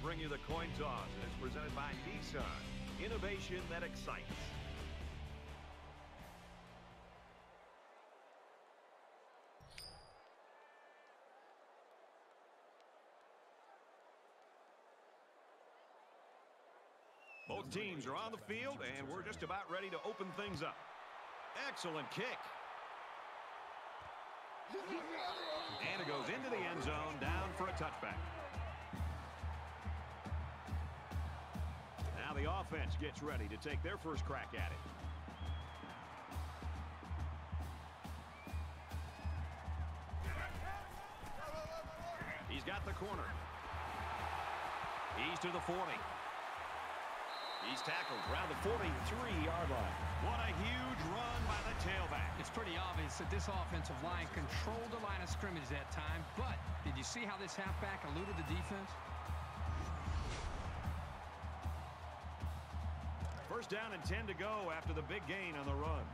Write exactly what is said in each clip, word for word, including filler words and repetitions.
bring you the coin toss, and it's presented by Nissan. Innovation that excites. Both teams are on the field, and we're just about ready to open things up. Excellent kick. And it goes into the end zone, down for a touchback. Now the offense gets ready to take their first crack at it. He's got the corner. He's to the forty. He's tackled around the forty-three yard line. What a huge run by the tailback. It's pretty obvious that this offensive line controlled the line of scrimmage that time, but did you see how this halfback eluded the defense? First down and ten to go after the big gain on the run.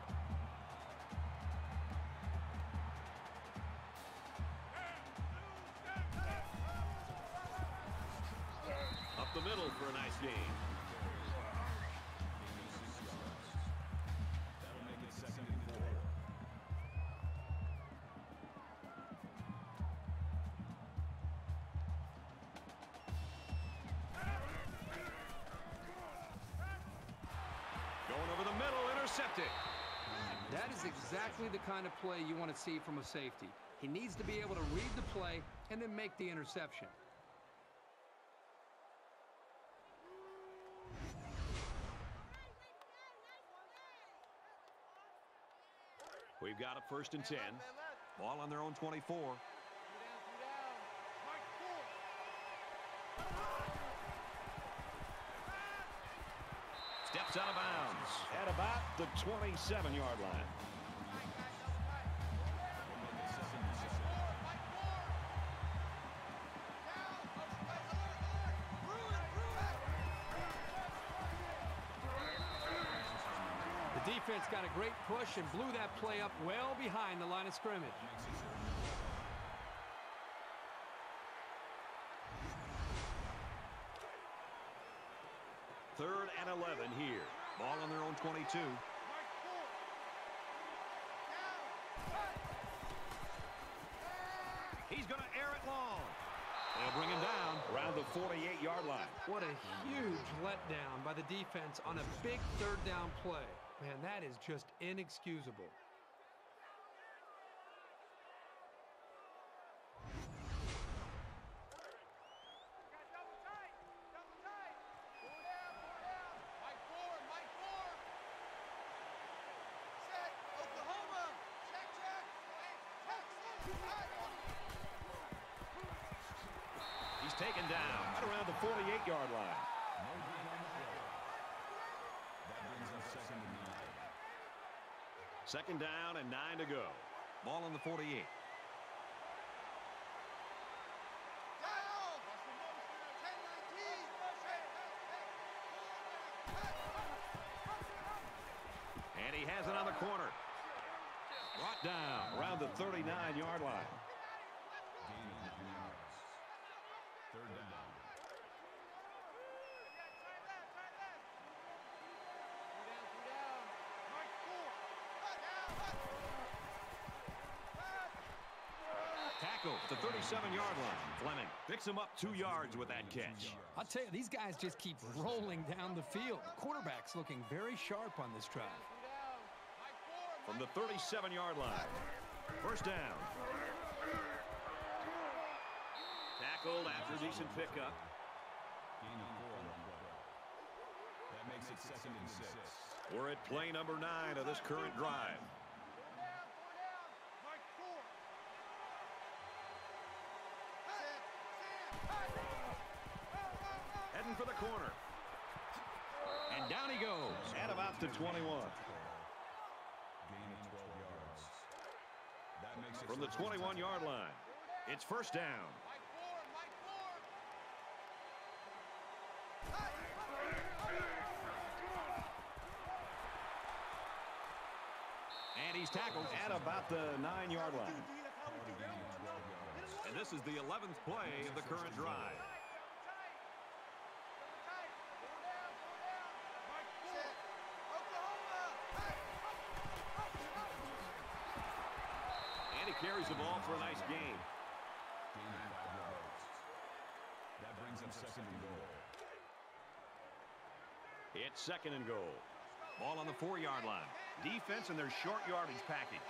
Up the middle for a nice gain. That is exactly the kind of play you want to see from a safety. He needs to be able to read the play and then make the interception. We've got a first and ten. Ball on their own twenty-four. Steps out of bounds at about the twenty-seven yard line. The defense got a great push and blew that play up well behind the line of scrimmage. Third and eleven here. Ball on their own twenty-two. He's going to air it long. They'll bring him down around the forty-eight yard line. What a huge letdown by the defense on a big third down play. Man, that is just inexcusable. He's taken down right around the forty-eight yard line. Second down and nine to go. Ball on the forty-eight. And he has it on the corner. Brought down around the thirty-nine yard line. Third down. Tackle at the thirty-seven yard line. Fleming picks him up two yards with that catch. I'll tell you, these guys just keep rolling down the field. Quarterback's looking very sharp on this drive. From the thirty-seven yard line. First down. Tackled after a decent pickup. That makes it second and six. We're at play number nine of this current drive. Heading for the corner. And down he goes at about the twenty-one. From the twenty-one yard line, it's first down. And he's tackled at about the nine yard line. And this is the eleventh play of the current drive. on second and goal. It's second and goal. Ball on the four-yard line. Defense in their short yardage package.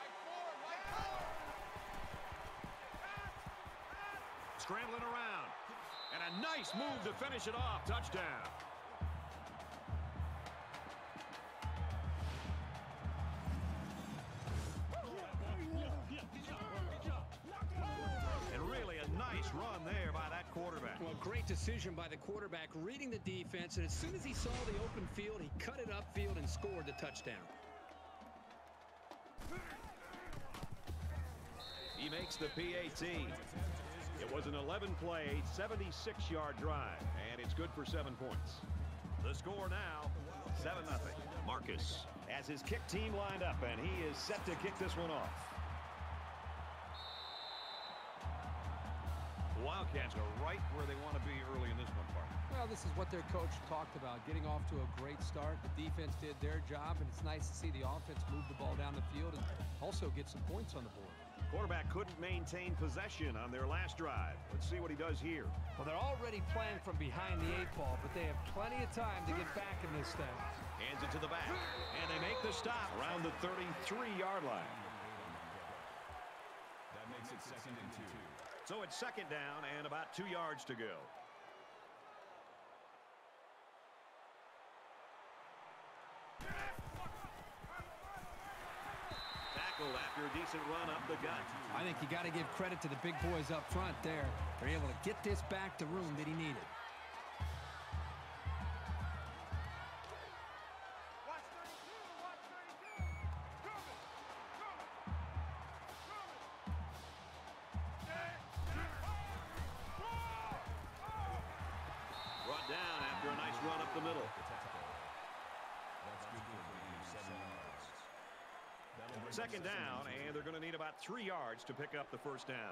Scrambling around. And a nice move to finish it off. Touchdown. And really a nice run there by that quarterback. Well, great decision by the quarterback, reading the defense, and as soon as he saw the open field, he cut it upfield and scored the touchdown. He makes the P A T. It was an eleven play, seventy-six yard drive, and it's good for seven points. The score now, seven nothing. Marcus has his kick team lined up, and he is set to kick this one off. The Wildcats are right where they want to be early in this one, Parker. Well, this is what their coach talked about, getting off to a great start. The defense did their job, and it's nice to see the offense move the ball down the field and also get some points on the board. Quarterback couldn't maintain possession on their last drive. Let's see what he does here. Well, they're already playing from behind the eight ball, but they have plenty of time to get back in this thing. Hands it to the back, and they make the stop around the thirty-three yard line. That makes it second and two. So it's second down and about two yards to go. Tackled after a decent run up the gut. I think you got to give credit to the big boys up front there. They're able to get this back to room that he needed. Brought down after a nice run up the middle. That's good for a gain of seven yards. That'll bring Second up down, second and they're going to need about three yards to pick up the first down.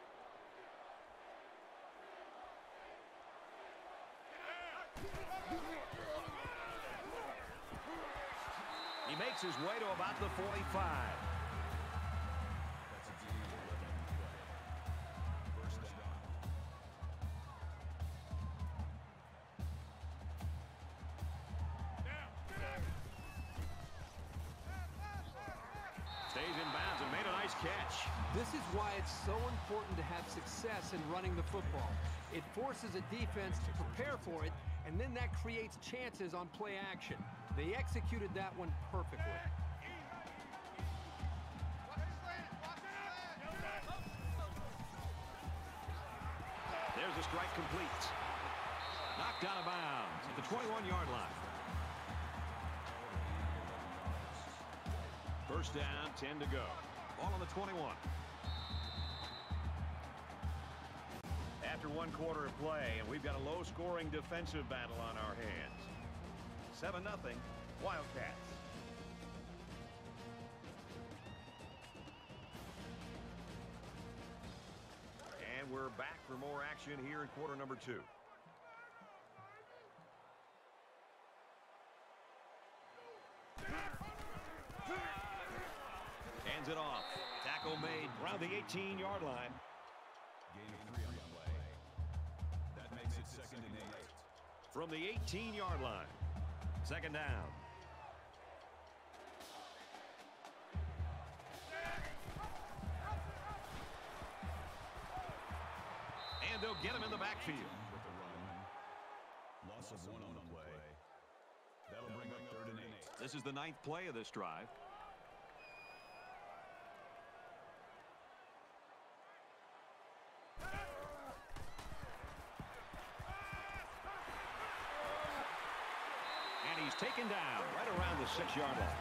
He makes his way to about the forty-five. That's a gain of eleven on the play. First down. Stays in bounds and made a nice catch. This is why it's so important to have success in running the football. It forces a defense to prepare for it, and then that creates chances on play action. They executed that one perfectly. There's a strike complete. Knocked out of bounds at the twenty-one yard line. First down, ten to go. Ball on the twenty-one. After one quarter of play, and we've got a low-scoring defensive battle on our hands. seven nothing, Wildcats. And we're back for more action here in quarter number two. Hands it off. Tackle made around the eighteen yard line. Gain of three on the play. That makes it second and eight. From the eighteen yard line. Second down. And they'll get him in the backfield. With the run. Loss of one on the play. That'll bring up third and eight. This is the ninth play of this drive. And he's taken down right around the six yard line.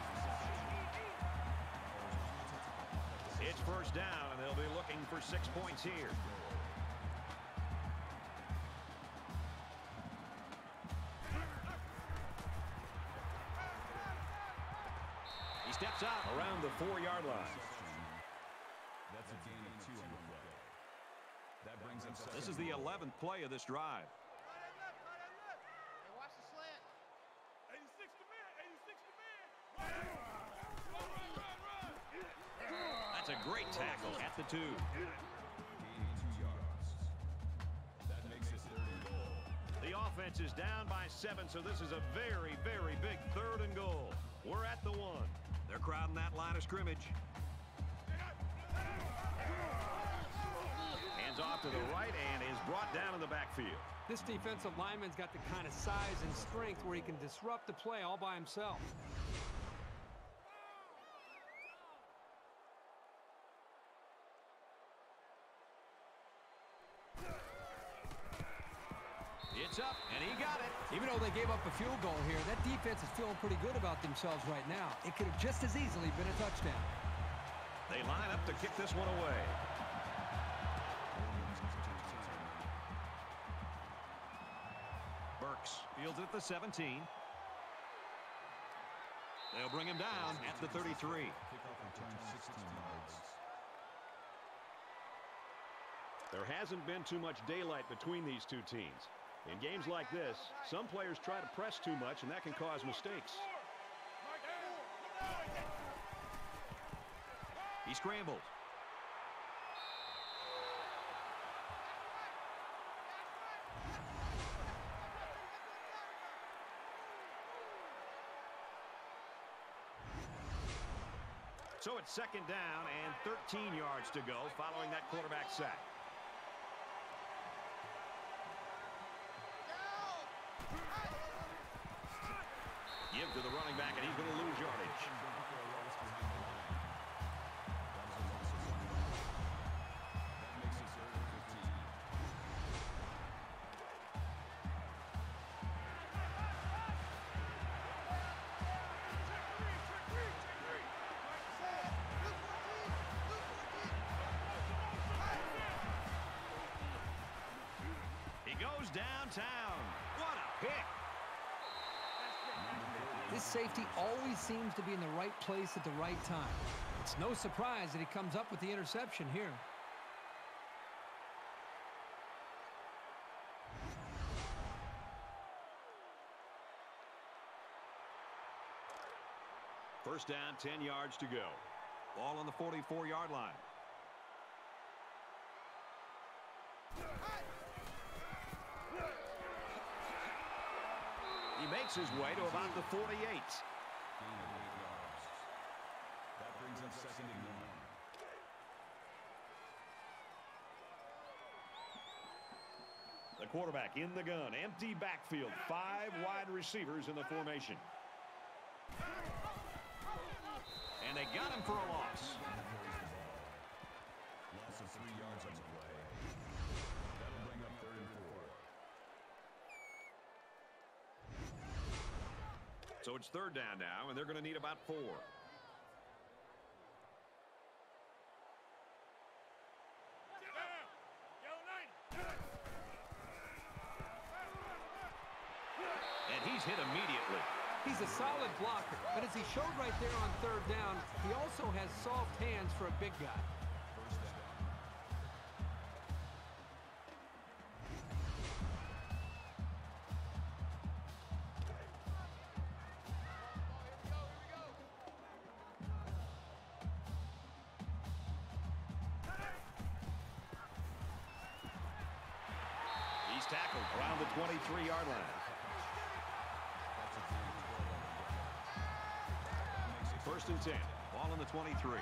It's first down, and they'll be looking for six points here. He steps out around the four yard line. That's a gain of two on the play. That brings up second. This is the eleventh play of this drive. That's a great tackle at the two. Gaining two yards. That makes it third and goal. offense is down by seven, so this is a very, very big third and goal. We're at the one. They're crowding that line of scrimmage. Hands off to the right and is brought down in the backfield. This defensive lineman's got the kind of size and strength where he can disrupt the play all by himself. It's up, and he got it. Even though they gave up a field goal here, that defense is feeling pretty good about themselves right now. It could have just as easily been a touchdown. They line up to kick this one away. Burks fields it at the seventeen. They'll bring him down at the thirty-three. Kickoff return sixteen yards. There hasn't been too much daylight between these two teams. In games like this, some players try to press too much, and that can cause mistakes. He scrambled. So it's second down and thirteen yards to go following that quarterback sack. Give to the running back, and he's going to lose yardage. He goes downtown. What a pick. This safety always seems to be in the right place at the right time. It's no surprise that he comes up with the interception here. First down, ten yards to go. Ball on the forty-four yard line. He makes his way to about the forty-eight. Gain of eight yards. That brings up second and one. The quarterback in the gun. Empty backfield. Five wide receivers in the formation. And they got him for a loss. Loss of three yards on the play. That'll bring up third and four. So it's third down now, and they're going to need about four. And he's hit immediately. He's a solid blocker, but as he showed right there on third down, he also has soft hands for a big guy. First down. He's tackled around the twenty-three yard line. First and ten. Ball on the twenty-three.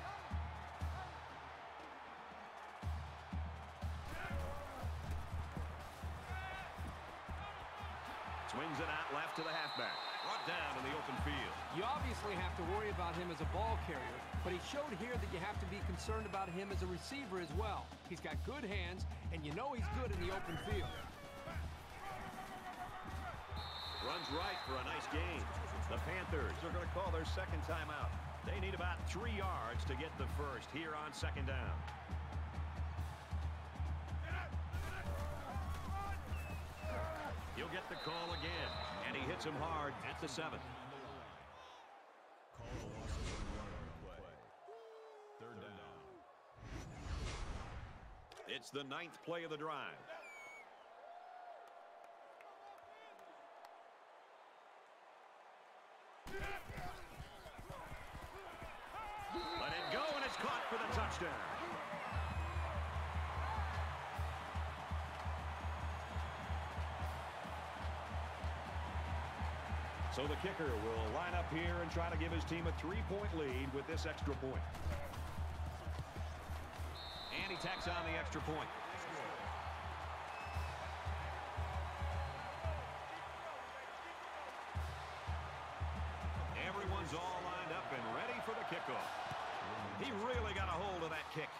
Swings it out left to the halfback. Brought down in the open field. You obviously have to worry about him as a ball carrier, but he showed here that you have to be concerned about him as a receiver as well. He's got good hands, and you know he's good in the open field. Runs right for a nice gain. The Panthers are going to call their second timeout. They need about three yards to get the first here on second down. He'll get the call again, and he hits him hard at the seven. Call a loss of one yard on the play. Third down. It's the ninth play of the drive. Let it go, and it's caught for the touchdown. So the kicker will line up here and try to give his team a three-point lead with this extra point. And he tacks on the extra point. Everyone's all lined up and ready for the kickoff. He really got a hold of that kick.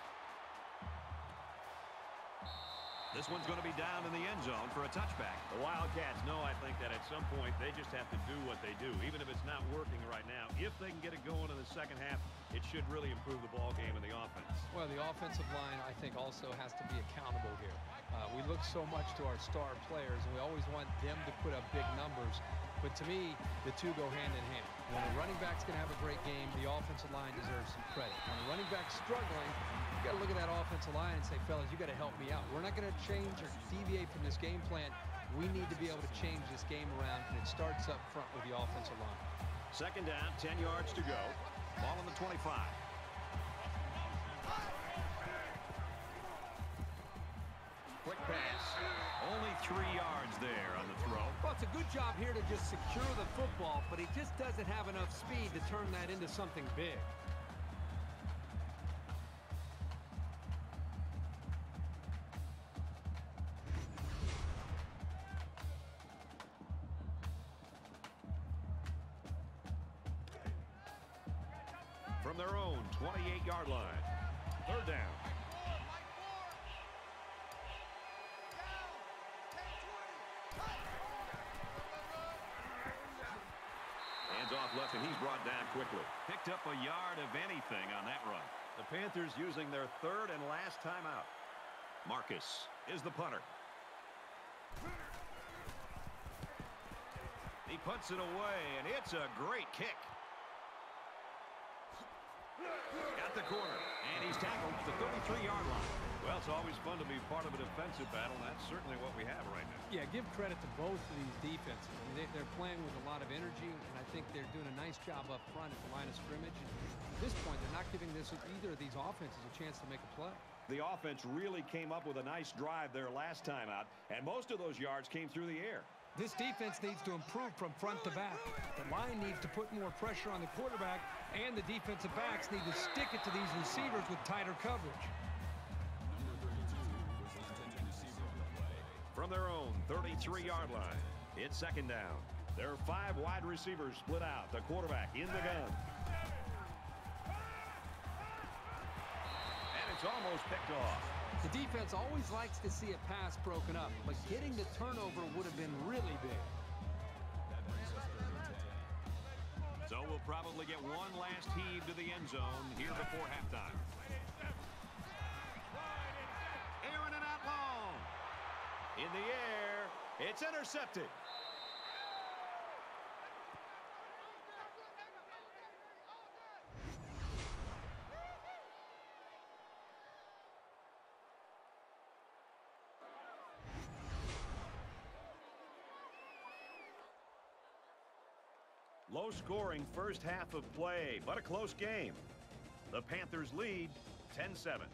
This one's going to be down in the end zone for a touchback. The Wildcats know, I think, that at some point they just have to do what they do, even if it's not working right now. If they can get it going in the second half, it should really improve the ball game and the offense. Well, the offensive line, I think, also has to be accountable here. Uh, we look so much to our star players, and we always want them to put up big numbers. But to me, the two go hand in hand. When a running back's going to have a great game, the offensive line deserves some credit. When a running back's struggling, you got to look at that offensive line and say, fellas, you got to help me out. We're not going to change or deviate from this game plan. We need to be able to change this game around, and it starts up front with the offensive line. Second down, ten yards to go. Ball on the twenty-five. Quick pass. Only three yards there on the throw. Well, it's a good job here to just secure the football, but he just doesn't have enough speed to turn that into something big. From their own twenty-eight yard line. Third down. Hands off left, and he's brought down quickly. Picked up a yard of anything on that run. The Panthers using their third and last timeout. Marcus is the punter. He puts it away, and it's a great kick. Got the corner, and he's tackled at the thirty-three yard line. Well, it's always fun to be part of a defensive battle, and that's certainly what we have right now. Yeah, give credit to both of these defenses. I mean, they, they're playing with a lot of energy, and I think they're doing a nice job up front at the line of scrimmage. And at this point, they're not giving this either of these offenses a chance to make a play. The offense really came up with a nice drive there last time out, and most of those yards came through the air. This defense needs to improve from front to back. The line needs to put more pressure on the quarterback, and the defensive backs need to stick it to these receivers with tighter coverage. From their own thirty-three yard line, it's second down. There are five wide receivers split out. The quarterback in the gun. And it's almost picked off. The defense always likes to see a pass broken up, but getting the turnover would have been really big. So we'll probably get one last heave to the end zone here before halftime. Aaron and out long. In the air, it's intercepted. Low scoring first half of play, but a close game. The Panthers lead ten seven.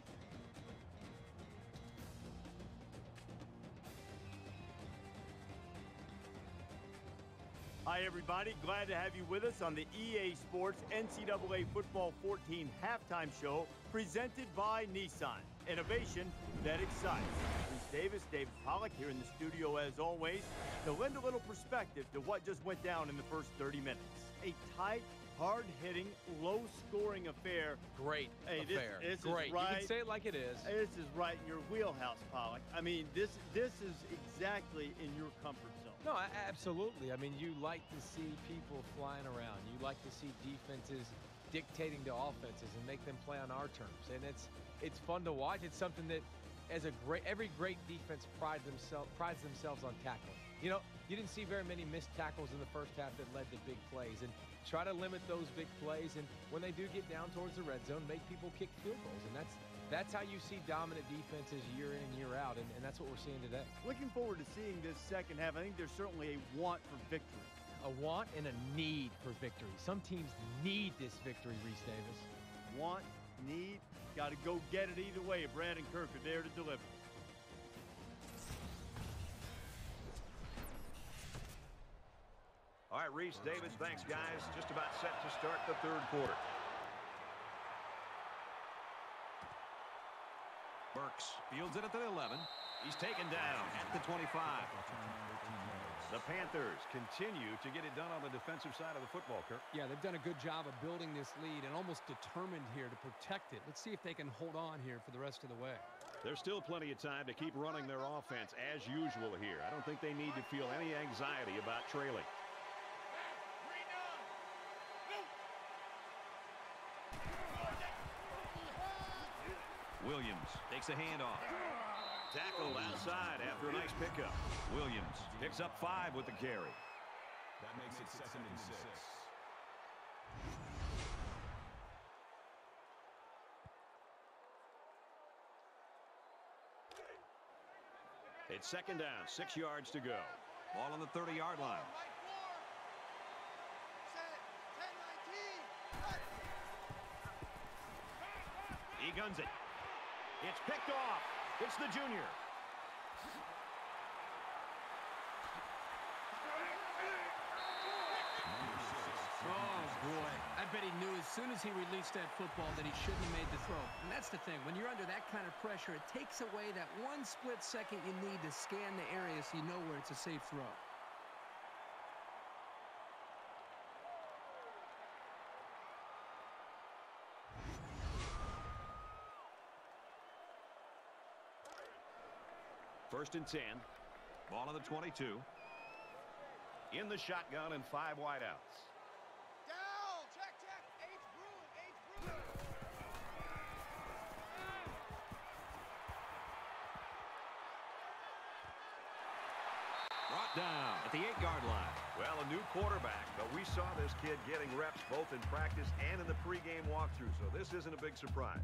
Hi, everybody. Glad to have you with us on the E A Sports N C double A Football fourteen halftime show presented by Nissan. Innovation that excites. Bruce Davis, David Pollack here in the studio as always to lend a little perspective to what just went down in the first thirty minutes. A tight, hard-hitting, low-scoring affair. Great hey, this, affair. This Great. Is right, you can say it like it is. This is right in your wheelhouse, Pollack. I mean, this this is exactly in your comfort zone. No, a- absolutely. I mean, you like to see people flying around. You like to see defenses dictating to offenses and make them play on our terms. And it's it's fun to watch. It's something that, as a great every great defense prides themselves prides themselves on tackling. You know, you didn't see very many missed tackles in the first half that led to big plays. And try to limit those big plays. And when they do get down towards the red zone, make people kick field goals. And that's that's how you see dominant defenses year in, year out. And, and that's what we're seeing today. Looking forward to seeing this second half. I think there's certainly a want for victory. A want and a need for victory. Some teams need this victory, Reese Davis. Want, need, got to go get it either way. Brad and Kirk are there to deliver. All All right, Reese, David, thanks, guys. Just about set to start the third quarter. Burks fields it at the eleven. He's taken down at the twenty-five. The Panthers continue to get it done on the defensive side of the football, Kirk. Yeah, they've done a good job of building this lead and almost determined here to protect it. Let's see if they can hold on here for the rest of the way. There's still plenty of time to keep running their offense as usual here. I don't think they need to feel any anxiety about trailing. Williams takes a handoff. Tackled outside after a nice pickup. Williams picks up five with the carry. That makes it second and six. It's second down, six yards to go. Ball on the thirty-yard line. He guns it. It's picked off. It's the junior. Oh, boy. I bet he knew as soon as he released that football that he shouldn't have made the throw. And that's the thing. When you're under that kind of pressure, it takes away that one split second you need to scan the area so you know where it's a safe throw. First and ten. Ball on the twenty-two. In the shotgun and five wideouts. Down! Check, check! H. Bruin! H. Bruin! Brought down at the eight-yard line. Well, a new quarterback, but we saw this kid getting reps both in practice and in the pregame walkthrough, so this isn't a big surprise.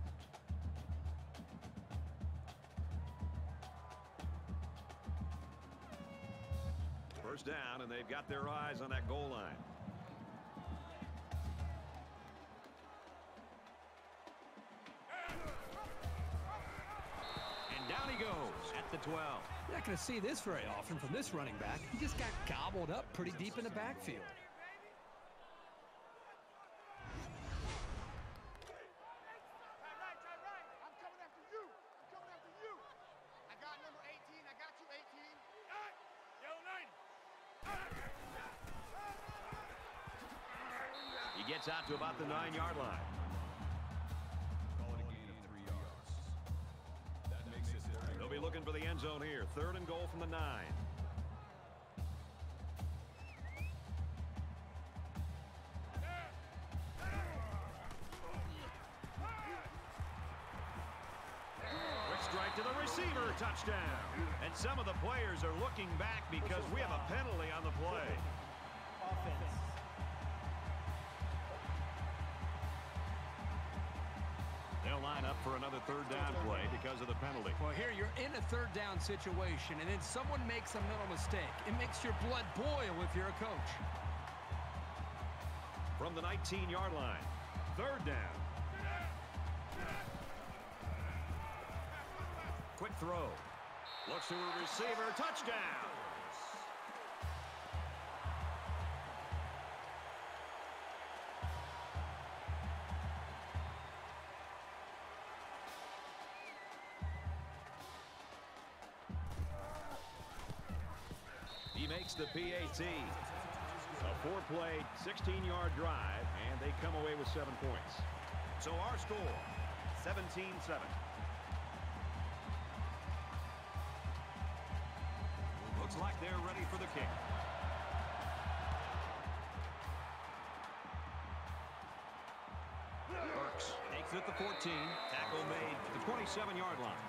First down, and they've got their eyes on that goal line. And down he goes at the twelve. You're not going to see this very often from this running back. He just got gobbled up pretty deep in the backfield. Gets out to about the nine-yard line. Call it a gain of three yards. That makes it third. They'll be looking for the end zone here. Third and goal from the nine. Quick strike to the receiver. Touchdown. And some of the players are looking back because we have a penalty on the play. Offense. They'll line up for another third down play because of the penalty. Well, here you're in a third down situation, and then someone makes a mental mistake. It makes your blood boil if you're a coach. From the nineteen-yard line, third down. Quick throw. Looks to a receiver. Touchdown. He makes the P A T. A four-play, sixteen-yard drive, and they come away with seven points. So our score, seventeen seven. Looks like they're ready for the kick. Burks takes it at the fourteen. Tackle made at the twenty-seven-yard line.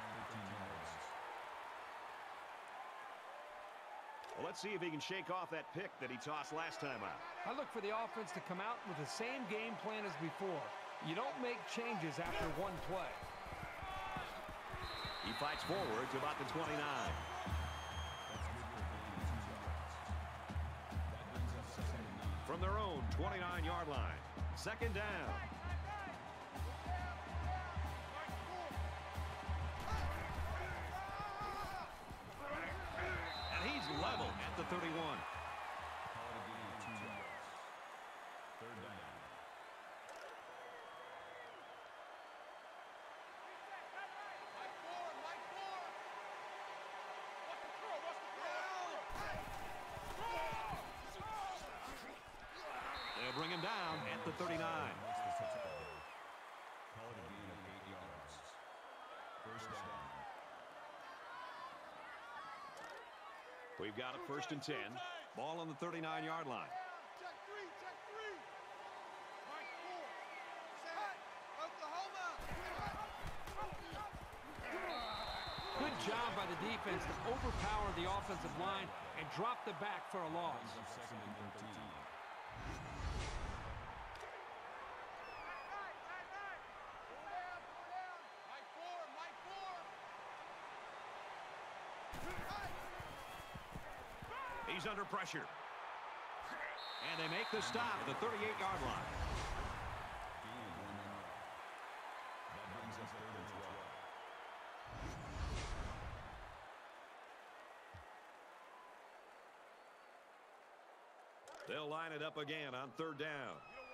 Well, let's see if he can shake off that pick that he tossed last time out. I look for the offense to come out with the same game plan as before. You don't make changes after one play. He fights forward to about the twenty-nine. From their own twenty-nine-yard line. Second down. And he's level at the thirty-one. Call it a gain of two yards. thirty-nine. Call it a gain of eight yards. First down. We've got a first and ten. Ball on the thirty-nine-yard line. Check three, check three. Mike four. Set. Oklahoma. Good job by the defense to overpower the offensive line and drop the back for a loss. Second and thirteen. Mike four, Mike four. He's under pressure. And they make the stop at the thirty-eight-yard line. Gain of one yard. That brings us third and twelve. They'll line it up again on third down.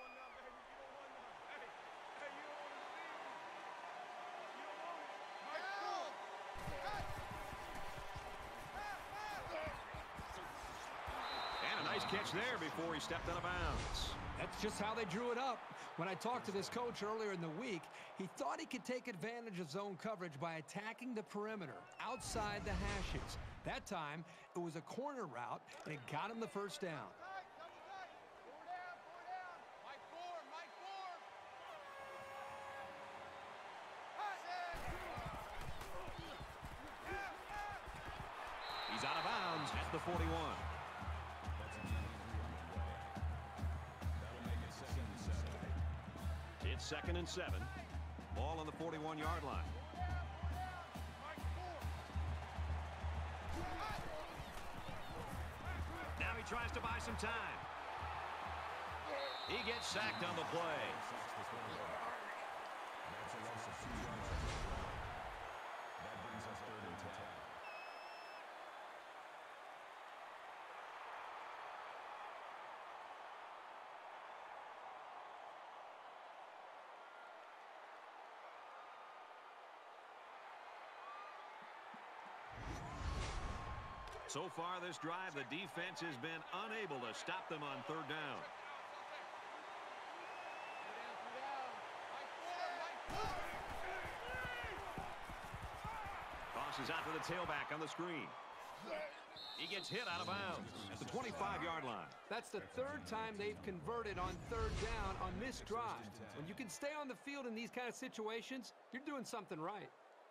And a nice catch there before he stepped out of bounds. That's just how they drew it up. When I talked to this coach earlier in the week, he thought he could take advantage of zone coverage by attacking the perimeter outside the hashes. That time, it was a corner route, and it got him the first down. Mike four, Mike four. He's out of bounds at the forty-one. That's a gain of three on the play. That'll make it second and seven. It's second and seven. Ball on the forty-one-yard line. Now he tries to buy some time. He gets sacked on the play. That's a loss of two yards. That brings us third and ten. So far this drive, the defense has been unable to stop them on third down. Tosses out to the tailback on the screen. He gets hit out of bounds at the twenty-five-yard line. That's the third time they've converted on third down on this drive. When you can stay on the field in these kind of situations, you're doing something right.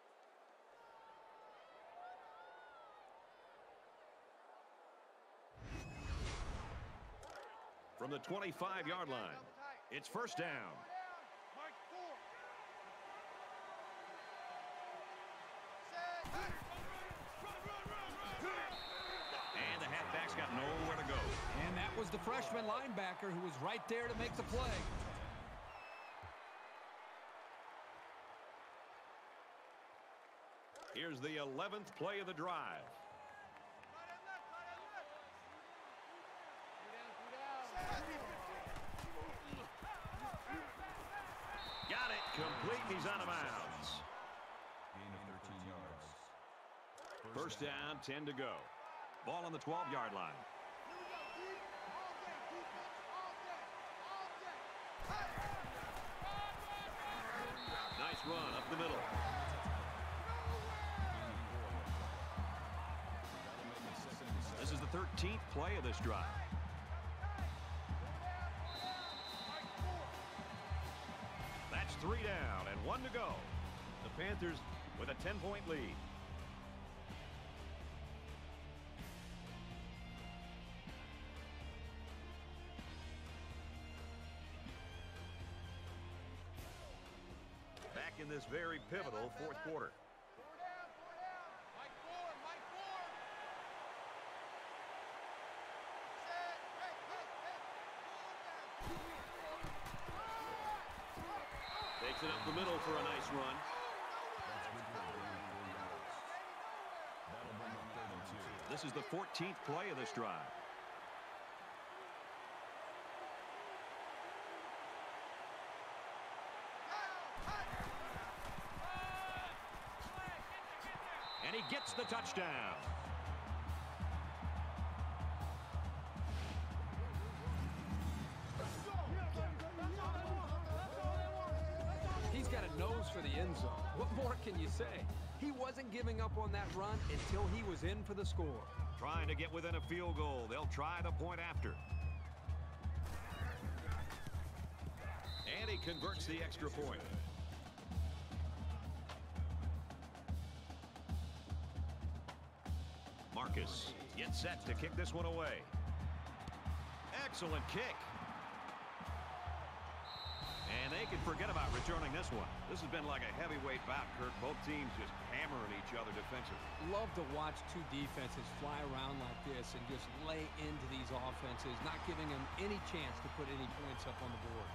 From the twenty-five-yard line, it's first down. Mike four. And the halfback's got nowhere to go. And that was the freshman linebacker who was right there to make the play. Here's the eleventh play of the drive. Got it. Complete. He's out of bounds. Gain of thirteen yards. First down, ten to go. Ball on the twelve-yard line. Nice run up the middle. This is the thirteenth play of this drive. That's three down and one to go. The Panthers with a ten-point lead. Back in this very pivotal fourth quarter. Takes it up the middle for a nice run. That'll bring up third and two. This is the fourteenth play of this drive. And he gets the touchdown. for the end zone. What more can you say? He wasn't giving up on that run until he was in for the score. Trying to get within a field goal. They'll try the point after. And he converts the extra point. Marcus gets set to kick this one away. Excellent kick. And they can forget about returning this one. This has been like a heavyweight bout, Kirk. Both teams just hammering each other defensively. Love to watch two defenses fly around like this and just lay into these offenses, not giving them any chance to put any points up on the board.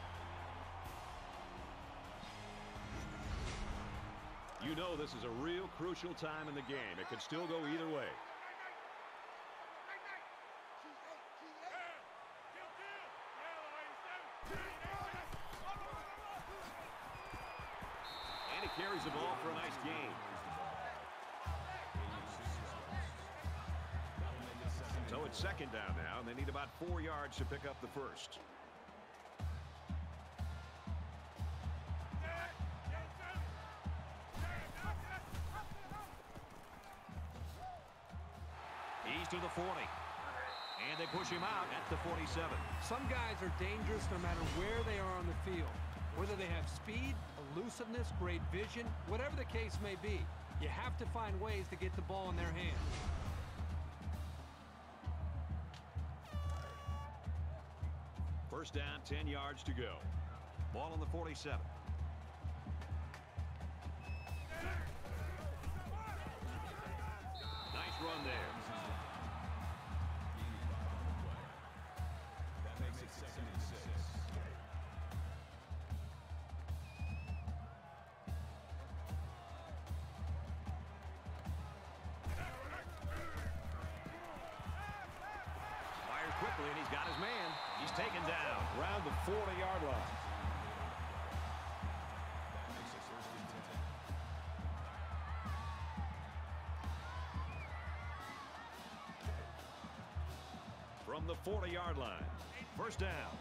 You know this is a real crucial time in the game. It could still go either way. And he carries the ball for a nice gain. So it's second down now, and they need about four yards to pick up the first. He's to the forty. And they push him out at the forty-seven. Some guys are dangerous no matter where they are on the field. Whether they have speed, elusiveness, great vision, whatever the case may be, you have to find ways to get the ball in their hands. First down, ten yards to go. Ball on the forty-seven. Nice run there. That makes it second and six. Fires quickly, and he's got his man. He's taken down around the forty-yard line. That makes it first and ten. From the forty-yard line. First down.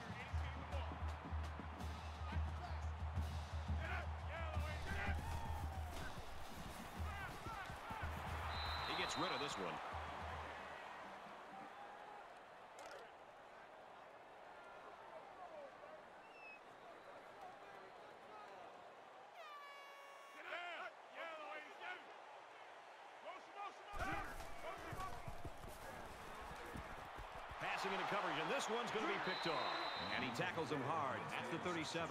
He gets rid of this one. Passing into coverage, and this one's going to be picked off. And he tackles him hard at the thirty-seven.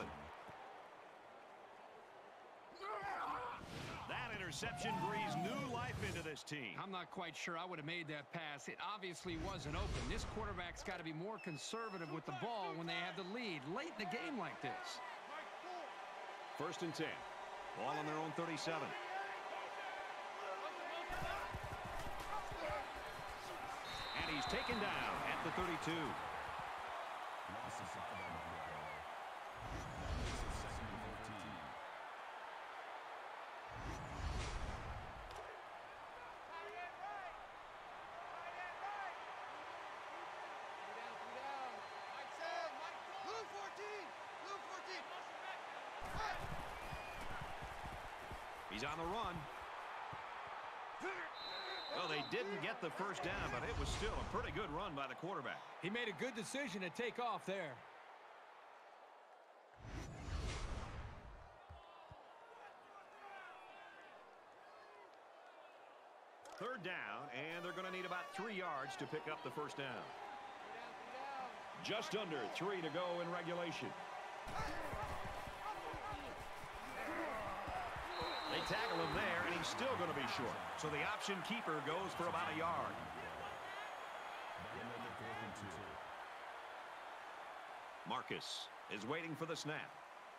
That interception breathes new life into this team. I'm not quite sure I would have made that pass. It obviously wasn't open. This quarterback's got to be more conservative with the ball when they have the lead late in the game like this. First and ten. Ball on their own thirty-seven. And he's taken down at the thirty-two. Loss of five on the play. That makes it second and fourteen. Blue fourteen! Blue fourteen! He's on the run. Well, they didn't get the first down, but it was still a pretty good run by the quarterback. He made a good decision to take off there. Third down, and they're going to need about three yards to pick up the first down. Just under three to go in regulation. They tackle him there, and he's still going to be short. So the option keeper goes for about a yard. That'll make it fourth and two. Marcus is waiting for the snap.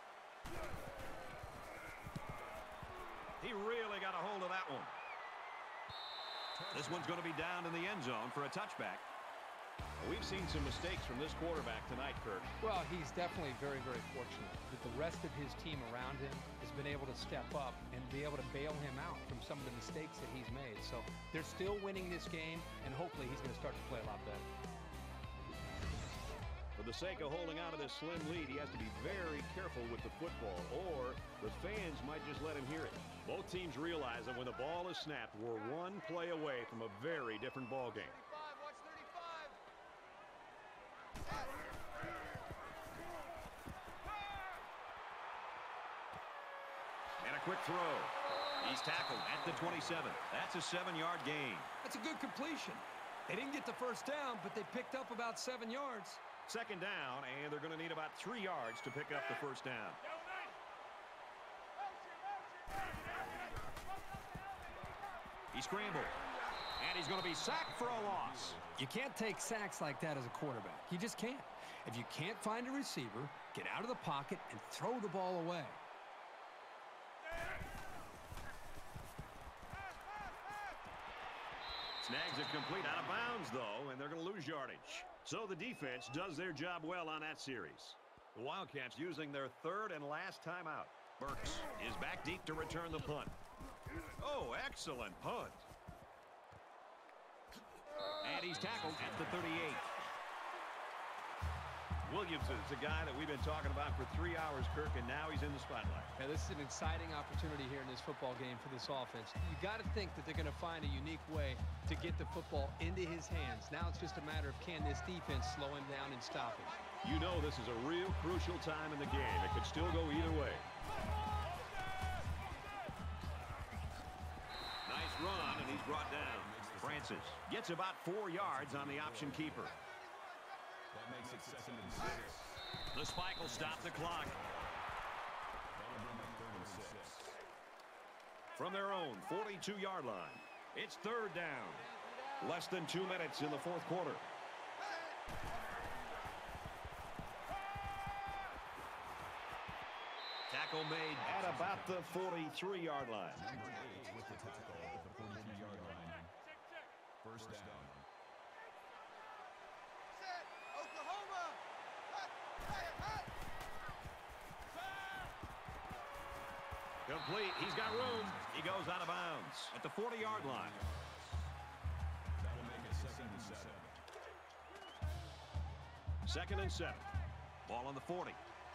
He really got a hold of that one. This one's going to be down in the end zone for a touchback. We've seen some mistakes from this quarterback tonight, Kirk. Well, he's definitely very, very fortunate that the rest of his team around him has been able to step up and be able to bail him out from some of the mistakes that he's made. So they're still winning this game, and hopefully he's going to start to play a lot better. For the sake of holding on to this slim lead, he has to be very careful with the football, or the fans might just let him hear it. Both teams realize that when the ball is snapped, we're one play away from a very different ball game. Watch thirty-five. And a quick throw. He's tackled at the twenty-seven. That's a seven-yard gain. That's a good completion. They didn't get the first down, but they picked up about seven yards. Second down, and they're going to need about three yards to pick up the first down. He scrambled, and he's going to be sacked for a loss. You can't take sacks like that as a quarterback. You just can't. If you can't find a receiver, get out of the pocket and throw the ball away. Snags it complete out of bounds, though, and they're going to lose yardage. So the defense does their job well on that series. The Wildcats using their third and last timeout. Burks is back deep to return the punt. Oh, excellent punt. And he's tackled at the thirty-eight. Williams is a guy that we've been talking about for three hours, Kirk, and now he's in the spotlight. Yeah, this is an exciting opportunity here in this football game for this offense. You got to think that they're going to find a unique way to get the football into his hands. Now it's just a matter of, can this defense slow him down and stop him? You know this is a real crucial time in the game. It could still go either way. Nice run, and he's brought down. Francis gets about four yards on the option keeper. That makes it second and six. The spike will stop the clock. That'll bring up third and six. From their own forty-two-yard line, it's third down. Less than two minutes in the fourth quarter. Tackle made at about the forty-three-yard line. Number eight with the tackle at the forty-two-yard line. First down. Set. Oklahoma. Hut. Hut. Hut. Complete. He's got room. He goes out of bounds at the forty-yard line. That'll make it second and seven. Second and seven. Ball on the forty.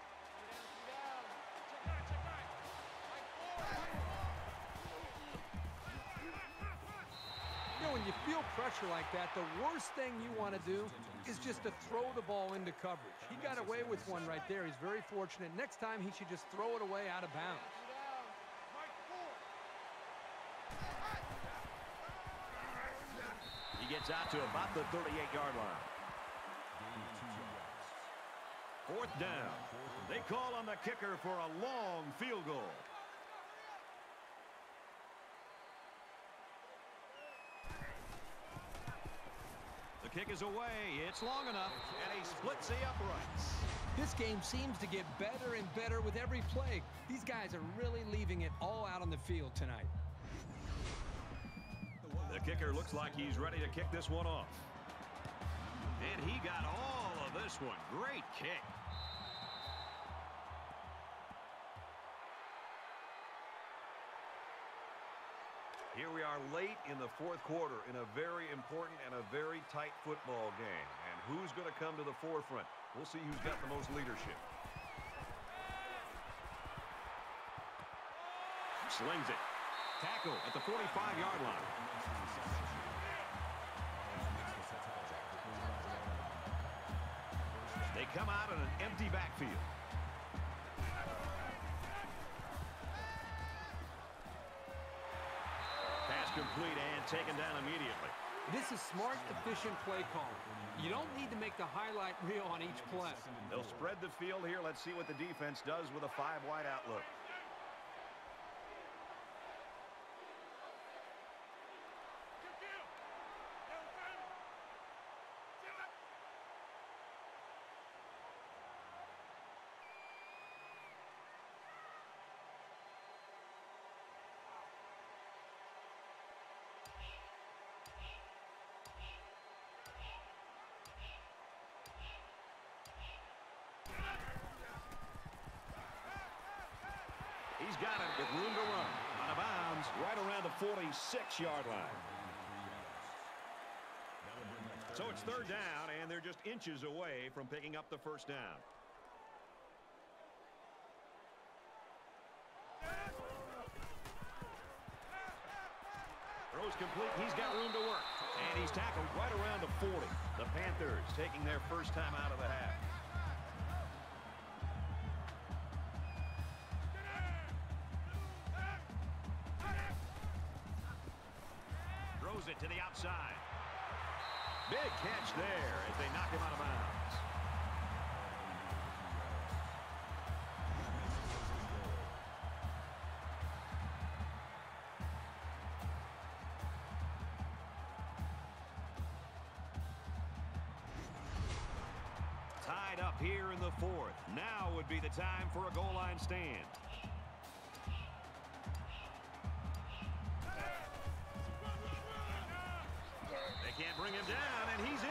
You know, when you feel pressure like that, the worst thing you want to do is just to throw the ball into coverage. He got away with one right there. He's very fortunate. Next time, he should just throw it away out of bounds. He gets out to about the thirty-eight-yard line. Fourth down. They call on the kicker for a long field goal. The kick is away. It's long enough, and he splits the uprights. This game seems to get better and better with every play. These guys are really leaving it all out on the field tonight. The kicker looks like he's ready to kick this one off. And he got all of this one. Great kick. Here we are late in the fourth quarter in a very important and a very tight football game. And who's going to come to the forefront? We'll see who's got the most leadership. Slings it. Tackle at the forty-five-yard line. They come out in an empty backfield. Pass complete and taken down immediately. This is smart, efficient play calling. You don't need to make the highlight reel on each play. They'll spread the field here. Let's see what the defense does with a five-wide outlook. He's got it with room to run. Out of bounds, right around the forty-six-yard line. That'll bring up So it's third down, and they're just inches away from picking up the first down. Throws complete. He's got room to work. And he's tackled right around the forty. The Panthers taking their first time out of the half. Throws it to the outside. Big catch there as they knock him out of bounds. Tied up here in the fourth. Now would be the time for a goal line stand. They can't bring him down, and he's in.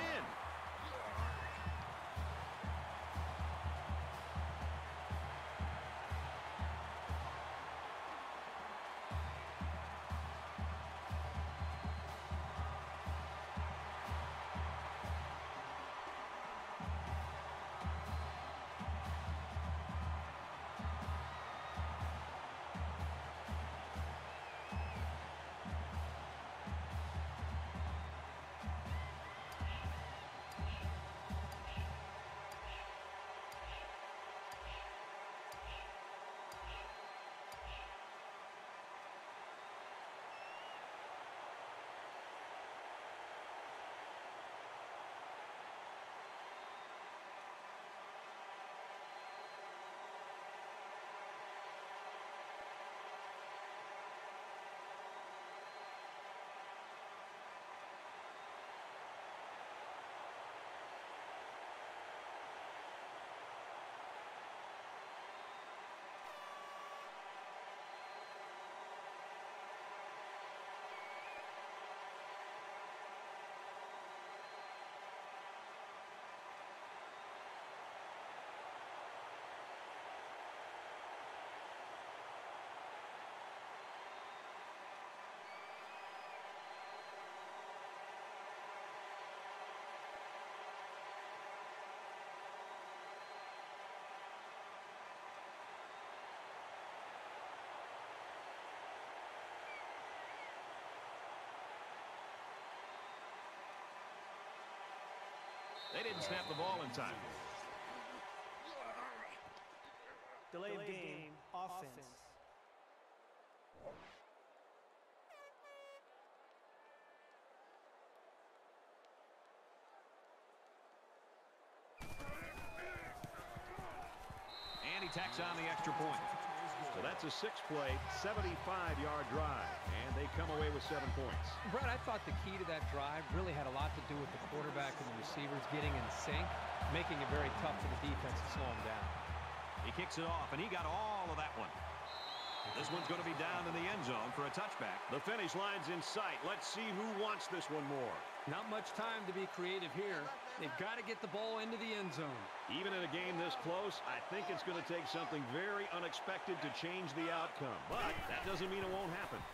They didn't snap the ball in time. Delay of game, offense. And he tacks on the extra point. So that's a six-play, seventy-five yard drive, and they come away with seven points. Brett, I thought the key to that drive really had a lot to do with the quarterback and the receivers getting in sync, making it very tough for the defense to slow him down. He kicks it off, and he got all of that one. This one's going to be down in the end zone for a touchback. The finish line's in sight. Let's see who wants this one more. Not much time to be creative here. They've got to get the ball into the end zone. Even in a game this close, I think it's going to take something very unexpected to change the outcome. But that doesn't mean it won't happen.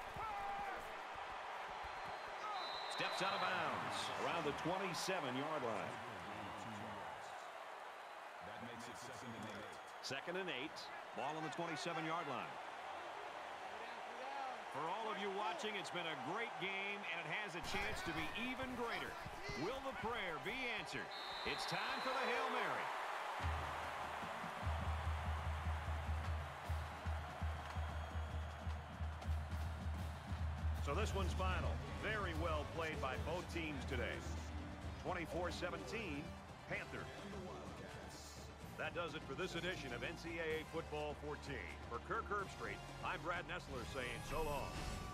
Steps out of bounds around the twenty-seven yard line. That makes it second and eight. Second and eight. Ball on the twenty-seven yard line. For all of you watching, it's been a great game, and it has a chance to be even greater. Will the prayer be answered? It's time for the Hail Mary. So this one's final. Very well played by both teams today. twenty-four seventeen, Panther. That does it for this edition of N C double A Football fourteen. For Kirk Herbstreit, I'm Brad Nessler saying so long.